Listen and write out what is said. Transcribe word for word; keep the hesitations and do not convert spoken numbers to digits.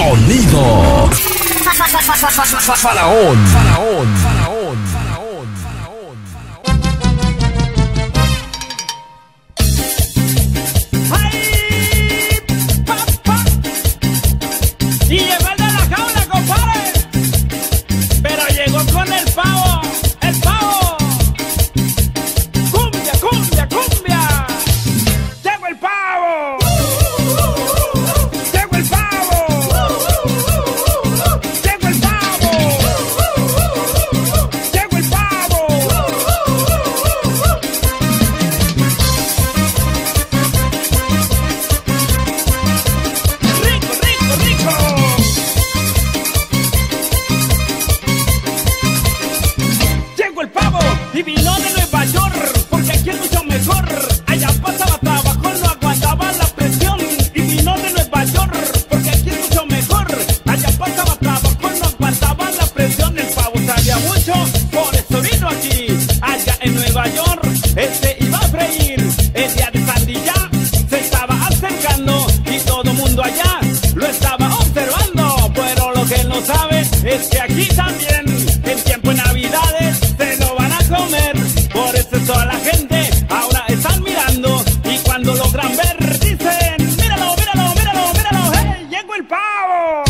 Sonido Faraón. Faraón. Faraón. Y llegó el de la jaula, compadre. Pero llegó con el pavo, el pavo. Cumbia, cumbia, cumbia. Llegó el pavo. Llegó el pavo. Llegó el pavo. Llegó el pavo. Rico, rico, rico. Llegó el pavo y vino de Nueva York, porque aquí es mucho mejor. Allá pasaba trabajo, no aguantaba la presión. Y vino de Nueva York, porque aquí es mucho mejor. Allá pasaba trabajo, no aguantaba la presión. El pavo sabía mucho, por eso vino aquí. Allá en Nueva York, este iba a freír. El día de Sandilla se estaba acercando y todo mundo allá lo estaba observando. Pero lo que él no sabe es que aquí también, en tiempo de Navidades, se lo van a comer. Por eso toda la gente ahora están mirando, y cuando logran ver dicen: míralo, míralo, míralo, míralo, hey, llegó el pavo.